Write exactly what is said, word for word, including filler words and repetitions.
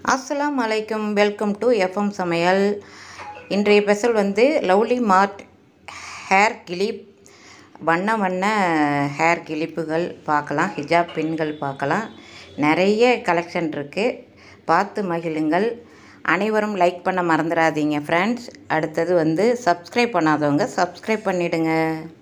அஸ்ஸலாமு அலைக்கும். Welcome to FM சமையல். இன்றைய ஸ்பெஷல் வந்து லவ்லி மார்ட் ஹேர் கிளிப், வண்ண வண்ண ஹேர் கிளிப்புகள் பார்க்கலாம். ஹிஜாப் பின்கள் பார்க்கலாம். நிறைய கலெக்ஷன் இருக்குது, பார்த்து மகிழுங்கள். அனைவரும் லைக் பண்ண மறந்துடாதீங்க ஃப்ரெண்ட்ஸ். அடுத்தது வந்து சப்ஸ்கிரைப் பண்ணாதவங்க சப்ஸ்கிரைப் பண்ணிவிடுங்க.